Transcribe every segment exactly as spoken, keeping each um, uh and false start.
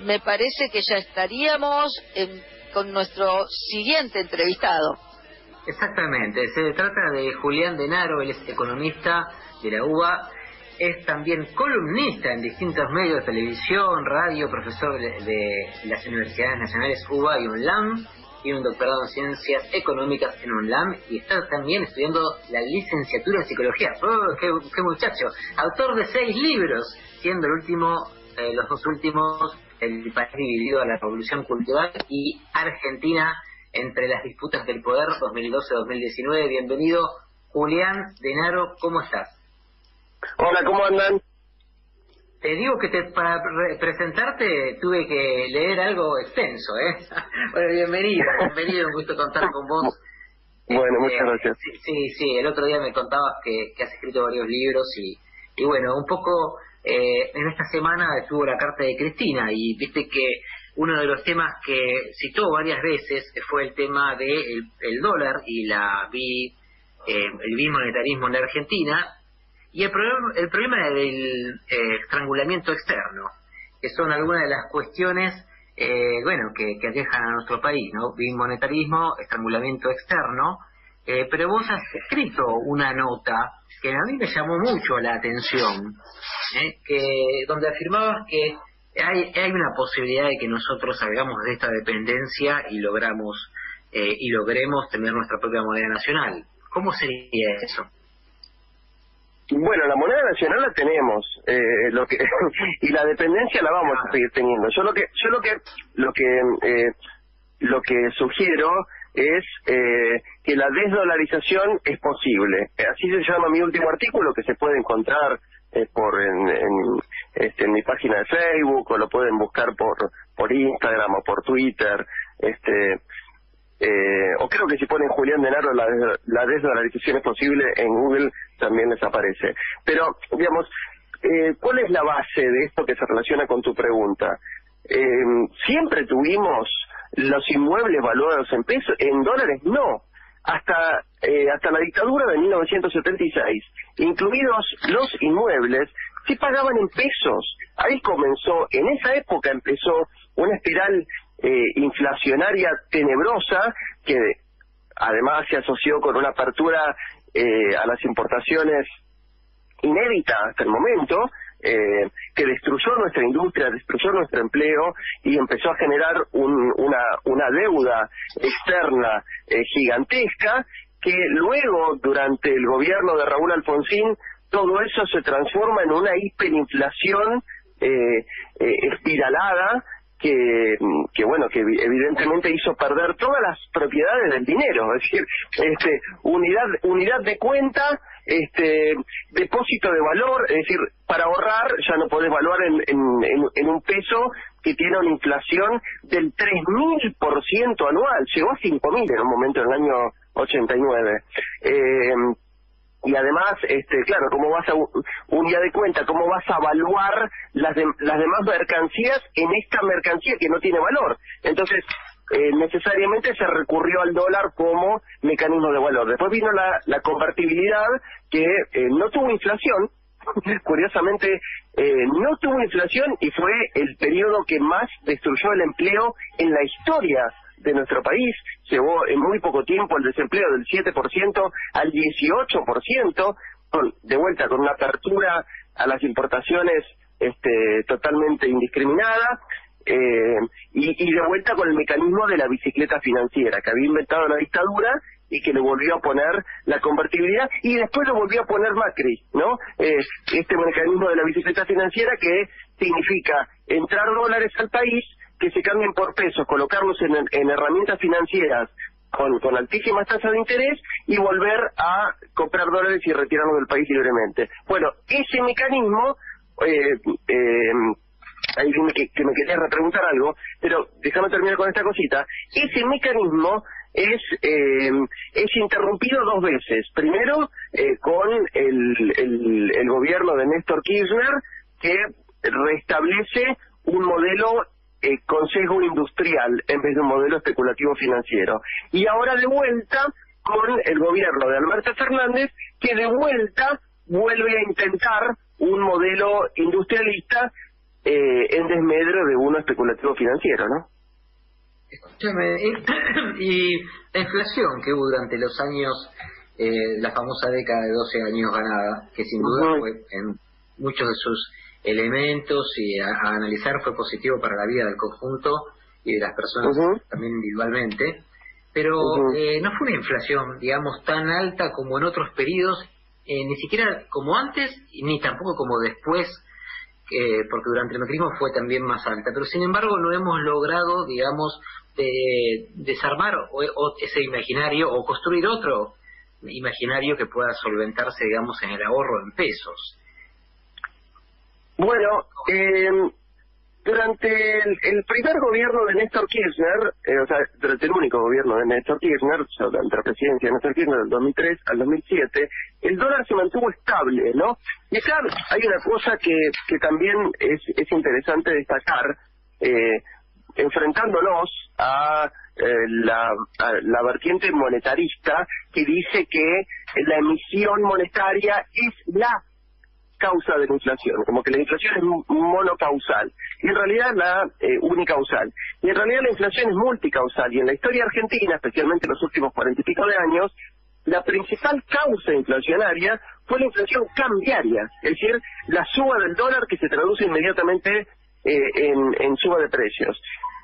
me parece que ya estaríamos en, con nuestro siguiente entrevistado. Exactamente, se trata de Julián Denaro, él es economista de la U B A, es también columnista en distintos medios de televisión, radio, profesor de, de las universidades nacionales U B A y UNLAM, tiene un doctorado en ciencias económicas en UNLAM y está también estudiando la licenciatura en psicología. ¡Oh, qué, qué muchacho! Autor de seis libros, siendo el último, eh, los dos últimos, El país dividido a la revolución cultural y Argentina entre las disputas del poder dos mil doce a dos mil diecinueve. Bienvenido, Julián Denaro, ¿cómo estás? Hola, ¿cómo andan? Te digo que te, para presentarte tuve que leer algo extenso, ¿eh? Bueno, bienvenido, bienvenido, un gusto contar con vos. Bueno, este, muchas gracias. Sí, sí, sí, el otro día me contabas que, que has escrito varios libros y, y bueno, un poco eh, en esta semana estuvo la carta de Cristina y viste que uno de los temas que citó varias veces fue el tema del de el dólar y la bi, eh, el bimonetarismo en la Argentina. Y el problema, el problema del eh, estrangulamiento externo, que son algunas de las cuestiones, eh, bueno, que, que aquejan a nuestro país, ¿no? Bimonetarismo, estrangulamiento externo, eh, pero vos has escrito una nota que a mí me llamó mucho la atención, ¿eh? que donde afirmabas que hay, hay una posibilidad de que nosotros salgamos de esta dependencia y logramos eh, y logremos tener nuestra propia moneda nacional. ¿Cómo sería eso? Bueno, la moneda nacional la tenemos, eh, lo que y la dependencia la vamos a seguir teniendo. Yo lo que, yo lo que, lo que, eh, lo que sugiero es eh, que la desdolarización es posible. Así se llama mi último artículo, que se puede encontrar eh, por en, en, este, en mi página de Facebook, o lo pueden buscar por por Instagram o por Twitter. Este, Eh, o creo que si ponen Julián Denaro la, la desdolarización es posible, en Google también les aparece. Pero, digamos, eh, ¿cuál es la base de esto que se relaciona con tu pregunta? Eh, ¿Siempre tuvimos los inmuebles valuados en pesos? En dólares no. Hasta eh, hasta la dictadura de mil novecientos setenta y seis, incluidos los inmuebles, se pagaban en pesos. Ahí comenzó, en esa época empezó una espiral Eh, inflacionaria tenebrosa que además se asoció con una apertura eh, a las importaciones inédita hasta el momento, eh, que destruyó nuestra industria, destruyó nuestro empleo y empezó a generar un, una, una deuda externa eh, gigantesca, que luego, durante el gobierno de Raúl Alfonsín, todo eso se transforma en una hiperinflación eh, eh, espiralada, que, que bueno, que evidentemente hizo perder todas las propiedades del dinero, es decir, este, unidad, unidad de cuenta, este, depósito de valor, es decir, para ahorrar ya no podés evaluar en, en, en, en un peso que tiene una inflación del tres mil por ciento anual, llegó a cinco mil en un momento en el año ochenta y nueve. Eh, Y además, este, claro, ¿cómo vas a, unidad de cuenta, cómo vas a evaluar las, de, las demás mercancías en esta mercancía que no tiene valor? Entonces, eh, necesariamente se recurrió al dólar como mecanismo de valor. Después vino la, la convertibilidad, que eh, no tuvo inflación, curiosamente, eh, no tuvo inflación y fue el periodo que más destruyó el empleo en la historia de nuestro país. Llevó en muy poco tiempo el desempleo del siete por ciento al dieciocho por ciento, con, de vuelta con una apertura a las importaciones este, totalmente indiscriminada, eh, y, y de vuelta con el mecanismo de la bicicleta financiera que había inventado la dictadura y que le volvió a poner la convertibilidad, y después lo volvió a poner Macri, ¿no? Eh, este mecanismo de la bicicleta financiera, que significa entrar dólares al país, que se cambien por pesos, colocarlos en, en herramientas financieras con, con altísimas tasas de interés y volver a comprar dólares y retirarlos del país libremente. Bueno, ese mecanismo, eh, eh, ahí que, que me quería repreguntar algo, pero déjame terminar con esta cosita. Ese mecanismo es eh, es interrumpido dos veces. Primero, eh, con el, el, el gobierno de Néstor Kirchner, que restablece un modelo Eh, consejo industrial en vez de un modelo especulativo financiero. Y ahora de vuelta con el gobierno de Alberto Fernández, que de vuelta vuelve a intentar un modelo industrialista eh, en desmedro de uno especulativo financiero, ¿no? Escúchame, y, y la inflación que hubo durante los años, eh, la famosa década de doce años ganada, que sin duda Uh-huh. fue en muchos de sus elementos y a, a analizar fue positivo para la vida del conjunto y de las personas Uh-huh. también individualmente, pero Uh-huh. eh, no fue una inflación, digamos, tan alta como en otros periodos, eh, ni siquiera como antes, ni tampoco como después, eh, porque durante el macrismo fue también más alta, pero sin embargo no hemos logrado, digamos, eh, desarmar o, o ese imaginario o construir otro imaginario que pueda solventarse, digamos, en el ahorro en pesos. Bueno, eh, durante el, el primer gobierno de Néstor Kirchner, eh, o sea, durante el único gobierno de Néstor Kirchner, o sea, durante la presidencia de Néstor Kirchner del dos mil tres al dos mil siete, el dólar se mantuvo estable, ¿no? Y acá hay una cosa que, que también es, es interesante destacar, eh, enfrentándonos a, eh, la, a la vertiente monetarista que dice que la emisión monetaria es la causa de la inflación, como que la inflación es monocausal y en realidad la eh, unicausal, y en realidad la inflación es multicausal, y en la historia argentina, especialmente en los últimos cuarenta y pico de años, la principal causa inflacionaria fue la inflación cambiaria, es decir, la suba del dólar que se traduce inmediatamente eh, en, en suba de precios.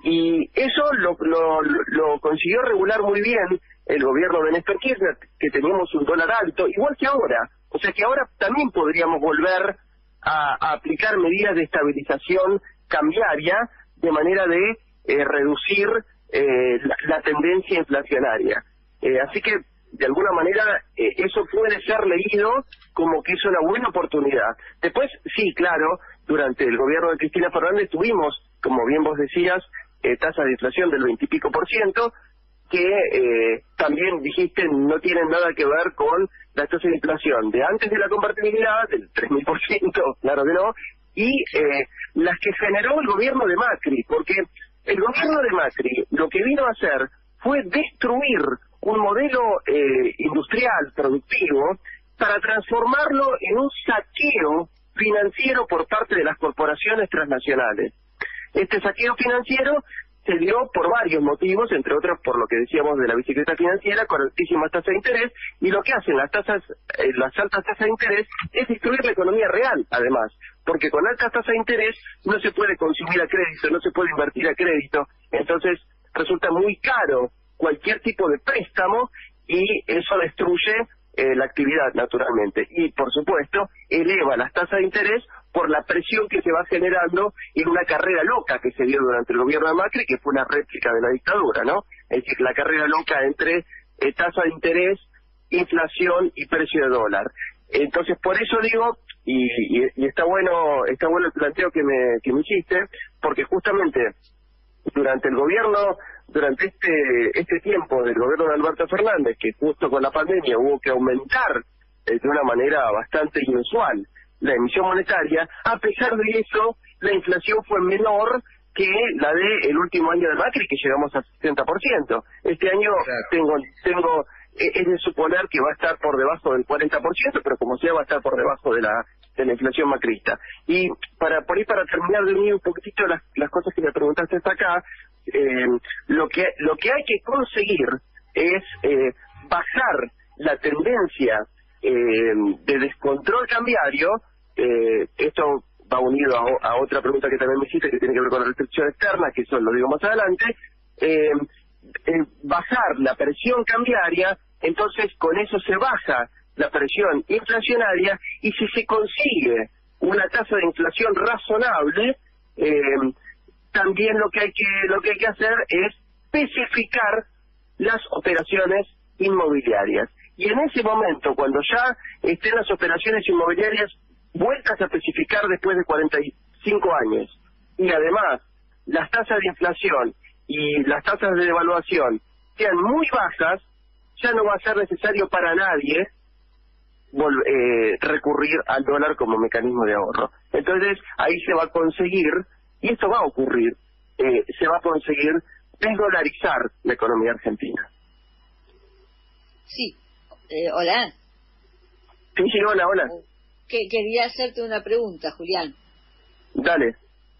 Y eso lo, lo, lo consiguió regular muy bien el gobierno de Néstor Kirchner, que teníamos un dólar alto, igual que ahora. O sea que ahora también podríamos volver a, a aplicar medidas de estabilización cambiaria de manera de eh, reducir eh, la, la tendencia inflacionaria. Eh, así que, de alguna manera, eh, eso puede ser leído como que es una buena oportunidad. Después, sí, claro, durante el gobierno de Cristina Fernández tuvimos, como bien vos decías, eh, tasas de inflación del veintipico por ciento, que eh, también dijiste no tienen nada que ver con la tasa de inflación de antes de la convertibilidad, del tres mil por ciento, claro que no, y eh, las que generó el gobierno de Macri, porque el gobierno de Macri lo que vino a hacer fue destruir un modelo eh, industrial, productivo, para transformarlo en un saqueo financiero por parte de las corporaciones transnacionales. Este saqueo financiero se dio por varios motivos, entre otros por lo que decíamos de la bicicleta financiera, con altísimas tasas de interés, y lo que hacen las tasas, eh, las altas tasas de interés es destruir la economía real, además, porque con altas tasas de interés no se puede consumir a crédito, no se puede invertir a crédito, entonces resulta muy caro cualquier tipo de préstamo y eso destruye eh, la actividad naturalmente, y por supuesto eleva las tasas de interés por la presión que se va generando en una carrera loca que se dio durante el gobierno de Macri, que fue una réplica de la dictadura, ¿no? Es decir, la carrera loca entre eh, tasa de interés, inflación y precio de dólar. Entonces, por eso digo, y, y, y está bueno está bueno el planteo que me, que me hiciste, porque justamente durante el gobierno, durante este este tiempo del gobierno de Alberto Fernández, que justo con la pandemia hubo que aumentar eh, de una manera bastante inusual la emisión monetaria, a pesar de eso, la inflación fue menor que la de el último año de Macri, que llegamos al sesenta por ciento. Este año claro. tengo tengo es de suponer que va a estar por debajo del cuarenta por ciento, pero como sea va a estar por debajo de la de la inflación macrista. Y para por ahí para terminar de unir un poquitito las, las cosas que me preguntaste hasta acá, eh, lo que lo que hay que conseguir es eh, bajar la tendencia eh, de descontrol cambiario. Eh, esto va unido a, a otra pregunta que también me hiciste, que tiene que ver con la restricción externa, que eso lo digo más adelante. Eh, eh, bajar la presión cambiaria, entonces con eso se baja la presión inflacionaria, y si se consigue una tasa de inflación razonable, eh, también lo que hay que lo que hay que hacer es especificar las operaciones inmobiliarias. Y en ese momento, cuando ya estén las operaciones inmobiliarias vueltas a especificar después de cuarenta y cinco años, y además las tasas de inflación y las tasas de devaluación sean muy bajas, ya no va a ser necesario para nadie eh, recurrir al dólar como mecanismo de ahorro. Entonces ahí se va a conseguir, y esto va a ocurrir, eh, se va a conseguir desdolarizar la economía argentina. Sí, eh, hola. Sí, sí, hola, hola. Que quería hacerte una pregunta, Julián. Dale.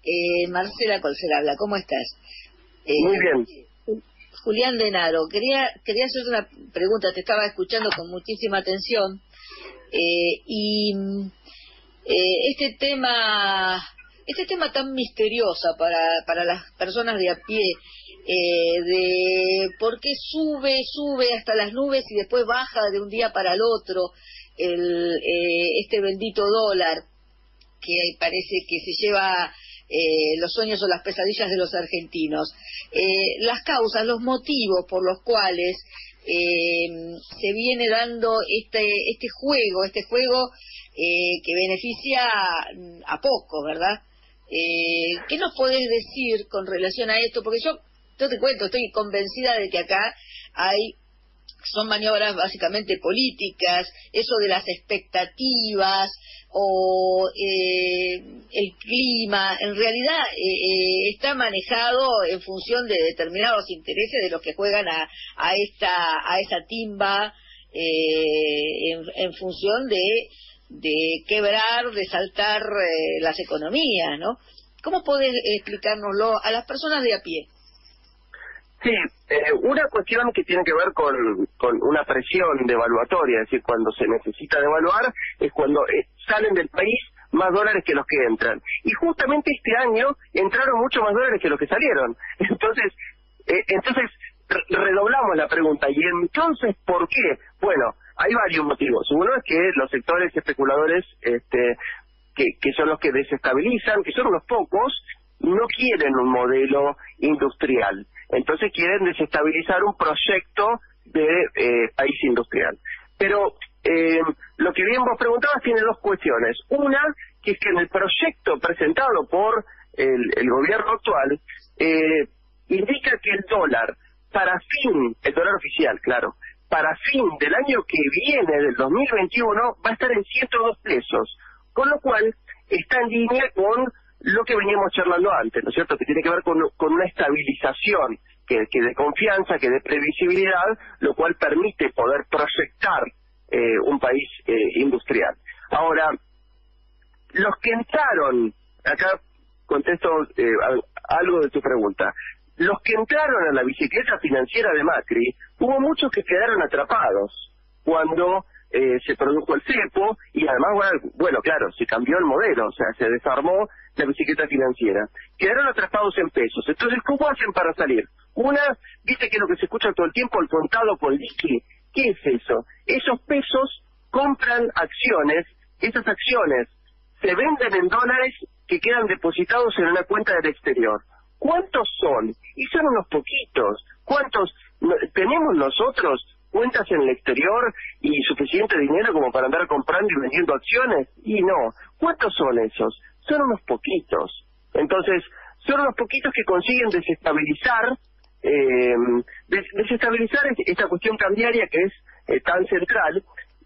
Eh, Marcela Colcerabla, ¿cómo estás? Eh, Muy bien. Julián Denaro, quería quería hacerte una pregunta, te estaba escuchando con muchísima atención, eh, y eh, este tema este tema tan misterioso para, para las personas de a pie, eh, de por qué sube, sube hasta las nubes y después baja de un día para el otro el, eh, este bendito dólar, que parece que se lleva eh, los sueños o las pesadillas de los argentinos. Eh, las causas, los motivos por los cuales eh, se viene dando este este juego, este juego eh, que beneficia a pocos, ¿verdad? Eh, ¿Qué nos podés decir con relación a esto? Porque yo, yo te cuento, estoy convencida de que acá hay son maniobras básicamente políticas, eso de las expectativas o eh, el clima, en realidad eh, está manejado en función de determinados intereses de los que juegan a, a esta a esa timba, eh, en, en función de de quebrar, de saltar eh, las economías, ¿no? ¿Cómo podés explicárnoslo a las personas de a pie? Sí, eh, una cuestión que tiene que ver con, con una presión devaluatoria, es decir, cuando se necesita devaluar, es cuando eh, salen del país más dólares que los que entran. Y justamente este año entraron mucho más dólares que los que salieron. Entonces, eh, entonces re- redoblamos la pregunta. ¿Y entonces por qué? Bueno, hay varios motivos. Uno es que los sectores especuladores, este, que, que son los que desestabilizan, que son unos pocos, no quieren un modelo industrial. Entonces quieren desestabilizar un proyecto de eh, país industrial. Pero eh, lo que bien vos preguntabas tiene dos cuestiones. Una, que es que en el proyecto presentado por el, el gobierno actual, eh, indica que el dólar, para fin, el dólar oficial, claro, para fin del año que viene, del dos mil veintiuno, va a estar en ciento dos pesos, con lo cual está en línea con lo que veníamos charlando antes, ¿no es cierto?, que tiene que ver con, con una estabilización, que, que de confianza, que de previsibilidad, lo cual permite poder proyectar eh, un país eh, industrial. Ahora, los que entraron, acá contesto eh, algo de tu pregunta, los que entraron a la bicicleta financiera de Macri, hubo muchos que quedaron atrapados cuando eh, se produjo el cepo, y además, bueno, bueno, claro, se cambió el modelo, o sea, se desarmó la bicicleta financiera. Quedaron atrapados en pesos. Entonces, ¿cómo hacen para salir? Una, viste que es lo que se escucha todo el tiempo, el contado con liqui. ¿Qué es eso? Esos pesos compran acciones, esas acciones se venden en dólares que quedan depositados en una cuenta del exterior. ¿Cuántos son? Y son unos poquitos. ¿Cuántos no, tenemos nosotros cuentas en el exterior y suficiente dinero como para andar comprando y vendiendo acciones? Y no. ¿Cuántos son esos? Son unos poquitos. Entonces, son unos poquitos que consiguen desestabilizar, eh, des desestabilizar esta cuestión cambiaria que es eh, tan central.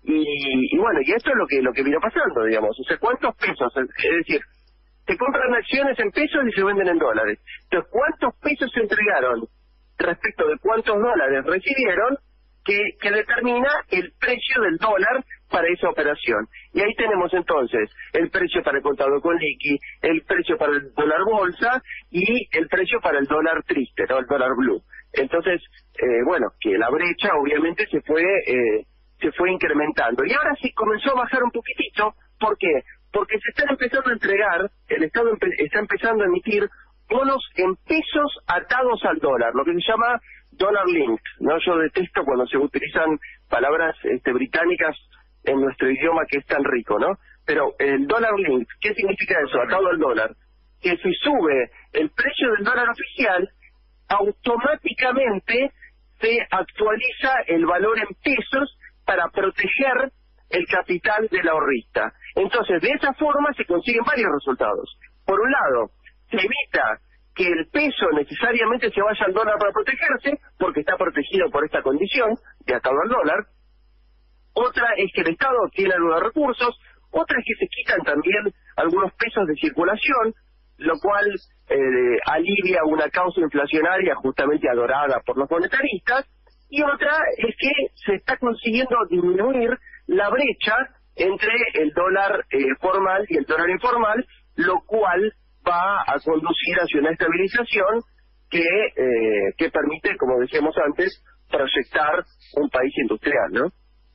Y, y bueno, y esto es lo que lo que vino pasando, digamos. O sea, ¿cuántos pesos? Es decir, se compran acciones en pesos y se venden en dólares. Entonces, ¿cuántos pesos se entregaron respecto de cuántos dólares recibieron? Que, que determina el precio del dólar para esa operación. Y ahí tenemos entonces el precio para el contado con liqui, el precio para el dólar bolsa y el precio para el dólar triste, ¿no? El dólar blue. Entonces, eh, bueno, que la brecha obviamente se fue eh, se fue incrementando. Y ahora sí comenzó a bajar un poquitito. ¿Por qué? Porque se están empezando a entregar, el Estado empe está empezando a emitir bonos en pesos atados al dólar, lo que se llama dollar linked, ¿no? Yo detesto cuando se utilizan palabras este, británicas en nuestro idioma que es tan rico, ¿no? Pero el dollar linked, ¿qué significa eso? Atado al dólar. Que si sube el precio del dólar oficial, automáticamente se actualiza el valor en pesos para proteger el capital del ahorrista. Entonces, de esa forma se consiguen varios resultados. Por un lado, se evita que el peso necesariamente se vaya al dólar para protegerse, porque está protegido por esta condición de atado al dólar. Otra es que el Estado obtiene algunos recursos, otra es que se quitan también algunos pesos de circulación, lo cual eh, alivia una causa inflacionaria justamente adorada por los monetaristas, y otra es que se está consiguiendo disminuir la brecha entre el dólar eh, formal y el dólar informal, lo cual va a conducir hacia una estabilización que eh, que permite, como decíamos antes, proyectar un país industrial, ¿no?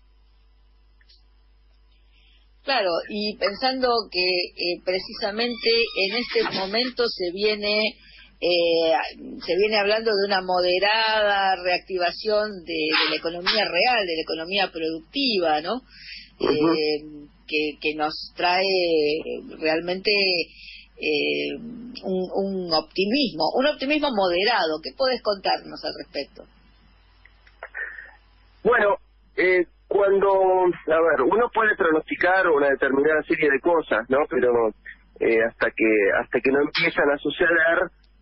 Claro, y pensando que eh, precisamente en este momento se viene eh, se viene hablando de una moderada reactivación de, de la economía real, de la economía productiva, ¿no? Uh-huh. eh, que, que nos trae realmente eh, un, un optimismo, un optimismo moderado. ¿Qué podés contarnos al respecto? Bueno, eh, cuando, a ver, uno puede pronosticar una determinada serie de cosas, ¿no? Pero eh, hasta que hasta que no empiezan a suceder,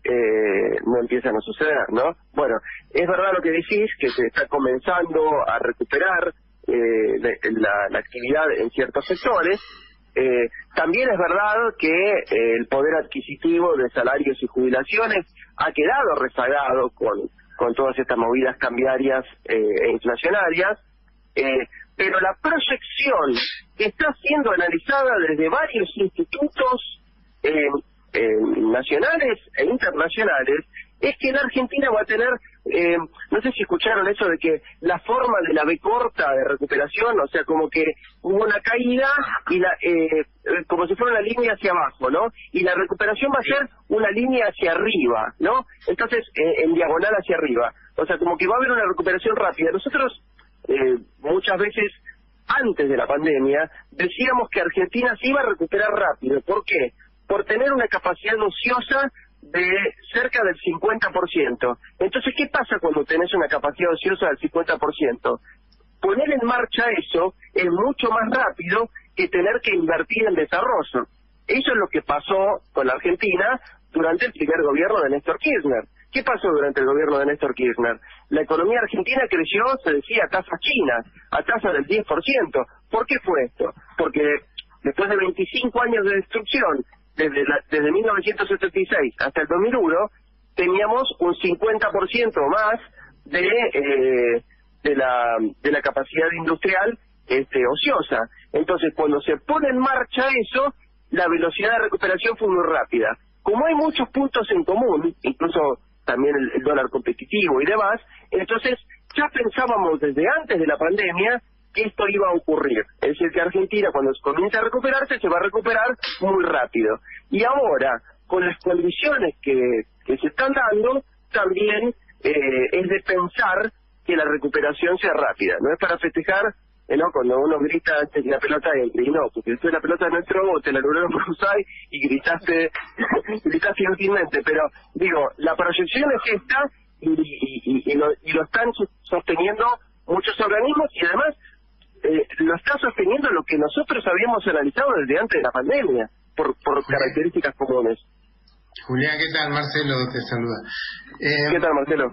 eh, no empiezan a suceder, ¿no? Bueno, es verdad lo que decís, que se está comenzando a recuperar eh, la, la actividad en ciertos sectores. Eh, también es verdad que eh, el poder adquisitivo de salarios y jubilaciones ha quedado rezagado con, con todas estas movidas cambiarias eh, e inflacionarias. Eh, pero la proyección que está siendo analizada desde varios institutos eh, eh, nacionales e internacionales es que la Argentina va a tener, eh, no sé si escucharon eso de que la forma de la B corta de recuperación, o sea, como que hubo una caída y la eh, como si fuera una línea hacia abajo, ¿no? Y la recuperación va a ser una línea hacia arriba, ¿no? Entonces, eh, en diagonal hacia arriba. O sea, como que va a haber una recuperación rápida. Nosotros Eh, muchas veces antes de la pandemia decíamos que Argentina se iba a recuperar rápido. ¿Por qué? Por tener una capacidad ociosa de cerca del cincuenta por ciento. Entonces, ¿qué pasa cuando tenés una capacidad ociosa del cincuenta por ciento? Poner en marcha eso es mucho más rápido que tener que invertir en desarrollo. Eso es lo que pasó con la Argentina durante el primer gobierno de Néstor Kirchner. ¿Qué pasó durante el gobierno de Néstor Kirchner? La economía argentina creció, se decía, a tasas chinas, a tasa del diez por ciento. ¿Por qué fue esto? Porque después de veinticinco años de destrucción, desde, la, desde mil novecientos setenta y seis hasta el dos mil uno, teníamos un cincuenta por ciento más de eh, de la de la capacidad industrial este, ociosa. Entonces, cuando se pone en marcha eso, la velocidad de recuperación fue muy rápida. Como hay muchos puntos en común, incluso también el, el dólar competitivo y demás, entonces ya pensábamos desde antes de la pandemia que esto iba a ocurrir. Es decir, que Argentina cuando comience a recuperarse se va a recuperar muy rápido. Y ahora, con las condiciones que, que se están dando, también eh, es de pensar que la recuperación sea rápida. No es para festejar, eh, ¿no? Cuando uno grita antes que la pelota entre, y no, porque esto es la pelota de nuestro bote, la lograron por Usai y gritaste, gritaste inutilmente. Pero, digo, la proyección es esta y, y, y, y, lo, y lo están sosteniendo muchos organismos y además eh, lo está sosteniendo lo que nosotros habíamos analizado desde antes de la pandemia, por, por características comunes. Julián, ¿qué tal? Marcelo te saluda. Eh, ¿Qué tal, Marcelo?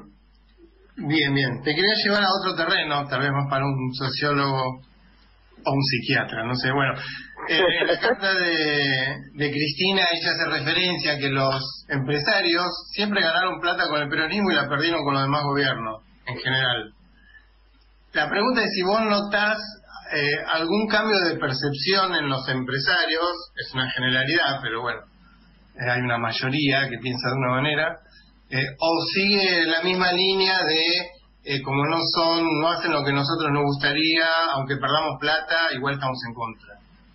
Bien, bien. Te quería llevar a otro terreno, tal vez más para un sociólogo o un psiquiatra, no sé. Bueno, eh, en la carta de, de Cristina ella hace referencia a que los empresarios siempre ganaron plata con el peronismo y la perdieron con los demás gobiernos, en general. La pregunta es si vos notás eh, algún cambio de percepción en los empresarios, es una generalidad, pero bueno, eh, hay una mayoría que piensa de una manera, eh, o sigue la misma línea de eh, como no son, no hacen lo que nosotros nos gustaría, aunque perdamos plata, igual estamos en contra.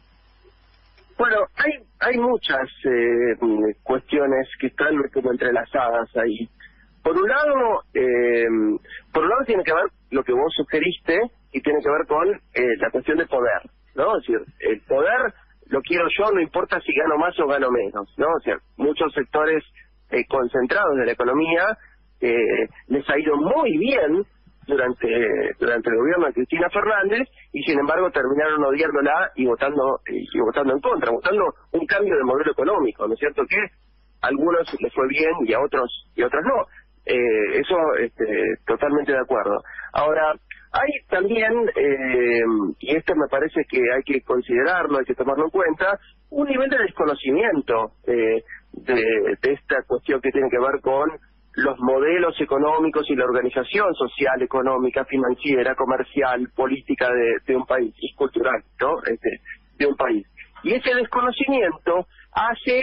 Bueno, hay hay muchas eh, cuestiones que están como entrelazadas ahí. Por un lado, eh, por un lado tiene que ver lo que vos sugeriste y tiene que ver con eh, la cuestión de poder, ¿no? Es decir, el poder lo quiero yo, no importa si gano más o gano menos, ¿no? O sea, muchos sectores eh, concentrados de la economía eh, les ha ido muy bien durante durante el gobierno de Cristina Fernández y sin embargo terminaron odiándola y votando y votando en contra, votando un cambio de modelo económico, ¿no es cierto? Que a algunos les fue bien y a otros y a otros no. Eh, eso este, totalmente de acuerdo. Ahora, hay también, eh, y esto me parece que hay que considerarlo, hay que tomarlo en cuenta, un nivel de desconocimiento eh, de, de esta cuestión que tiene que ver con los modelos económicos y la organización social, económica, financiera, comercial, política de, de un país, y cultural, ¿no? Este, de un país. Y ese desconocimiento hace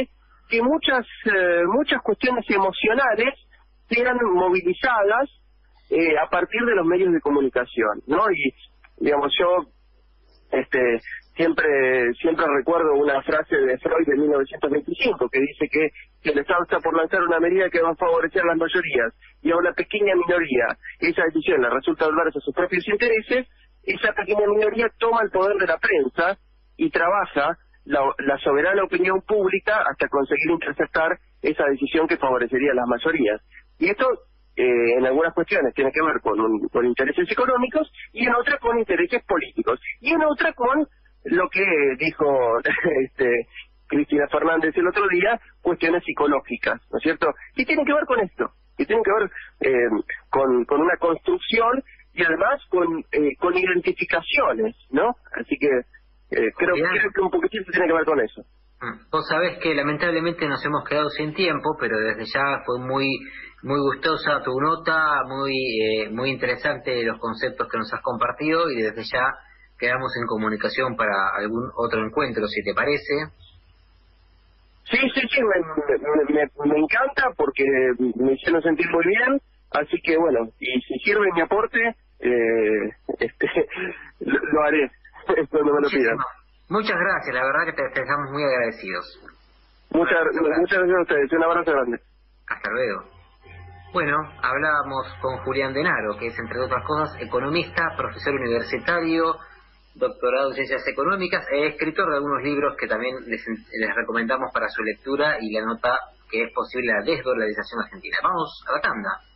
que muchas eh, muchas cuestiones emocionales sean movilizadas eh, a partir de los medios de comunicación, ¿no? Y, digamos, yo este siempre siempre recuerdo una frase de Freud de mil novecientos veinticinco que dice que si el Estado está por lanzar una medida que va a favorecer a las mayorías y a una pequeña minoría, esa decisión le resulta adversa a sus propios intereses, esa pequeña minoría toma el poder de la prensa y trabaja la, la soberana opinión pública hasta conseguir interceptar esa decisión que favorecería a las mayorías. Y esto eh, en algunas cuestiones tiene que ver con, un, con intereses económicos y en otras con intereses políticos y en otra con lo que dijo este Cristina Fernández el otro día, cuestiones psicológicas, ¿no es cierto? Y tienen que ver con esto, y tienen que ver eh, con, con una construcción y además con eh, con identificaciones, ¿no? Así que eh, creo, creo que un poquitito tiene que ver con eso. Vos sabés que lamentablemente nos hemos quedado sin tiempo, pero desde ya fue muy muy gustosa tu nota, muy eh, muy interesante los conceptos que nos has compartido, y desde ya quedamos en comunicación para algún otro encuentro, si te parece. Sí, sí, sí, me, me, me, me encanta porque me hicieron sentir muy bien, así que bueno, y si sirve mi aporte, eh, este, lo, lo haré cuando me lo pidan. Muchas gracias, la verdad que te, te estamos muy agradecidos. Muchas, muchas gracias a ustedes, un abrazo grande. Hasta luego. Bueno, hablábamos con Julián Denaro, que es, entre otras cosas, economista, profesor universitario, doctorado en Ciencias Económicas, e escritor de algunos libros que también les, les recomendamos para su lectura, y la nota que es posible la desdolarización argentina. Vamos a la tanda.